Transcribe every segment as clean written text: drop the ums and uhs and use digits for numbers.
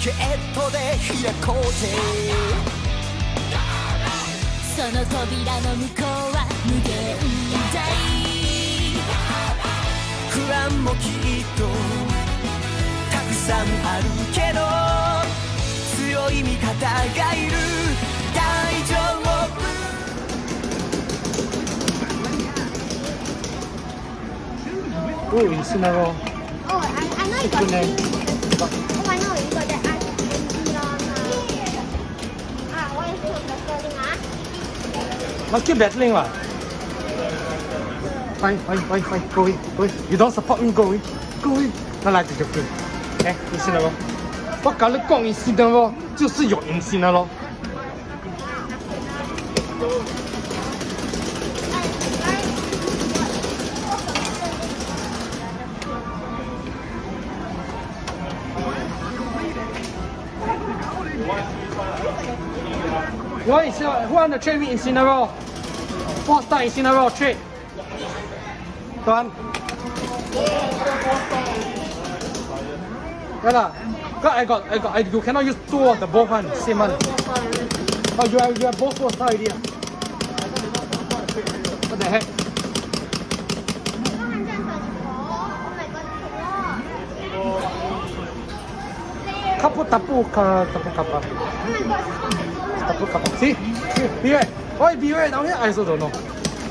ゲートで開こうぜその扉の向こうは無限大不安もきっとたくさんあるけど強い味方がいる大丈夫 Oh, isi na raw. Oh, I know you got Chicken egg. Oh, I know you got that ice cream on. What is it? The Must keep battling lah. Fine. Go away. You don't support me, go away. Not like joking. Eh, isi na raw. 我跟你講isi na raw，就是有isi na raw。Who want to trade me Incineroar? 4-star Incineroar trade. Done. Yeah lah. I got. You cannot use two of the both one. Same one. Oh, you have both 4-star already. What the heck? Tapu kappa. Tapu kappa. See? Beware. Why beware down here? I also don't know.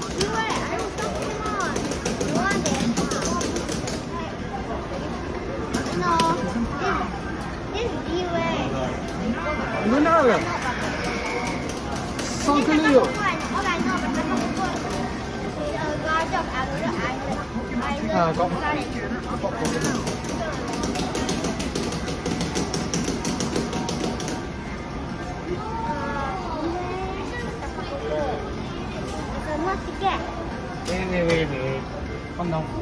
Luna. So good. Got. Wait. Come down.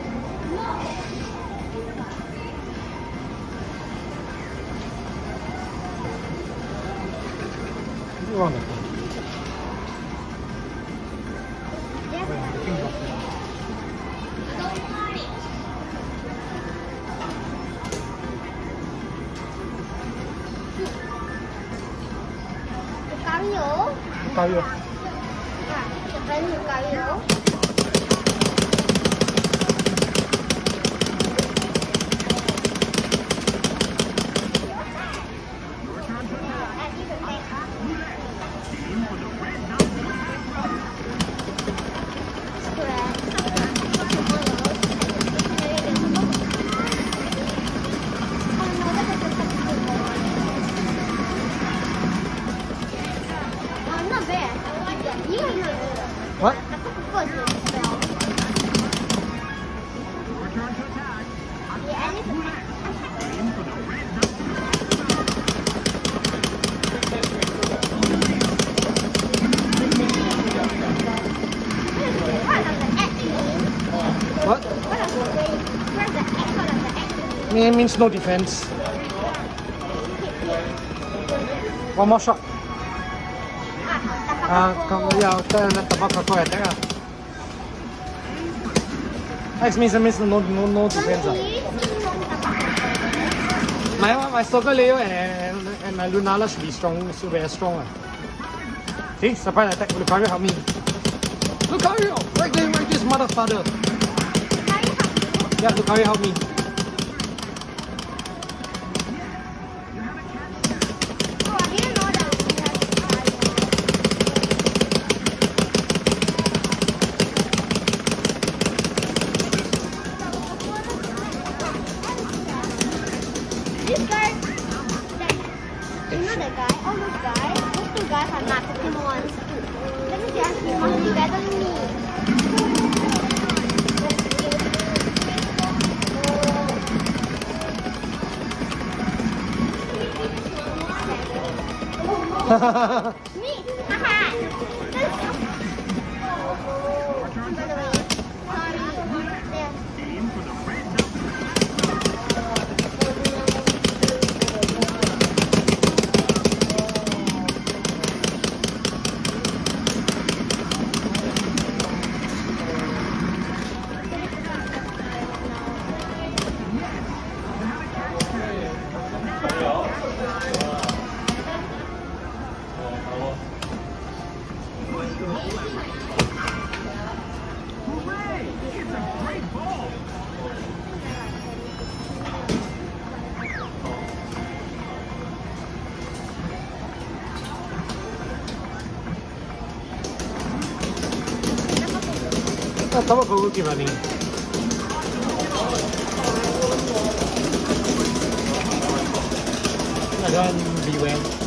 You want it? Cario. What? What? It means no defense. One more shot. X means no defense. My Stalker Leo and my Lunala should be strong, so very strong. See, surprise attack. Lucario help me. Lucario! Right there, right this mother father. Yeah, Lucario help me. This guy, you know the guy, all those guys, those two guys are not Pokemon. Let me just he must be better than me. Me, haha. Tahu kau gimana ni? Jangan beware.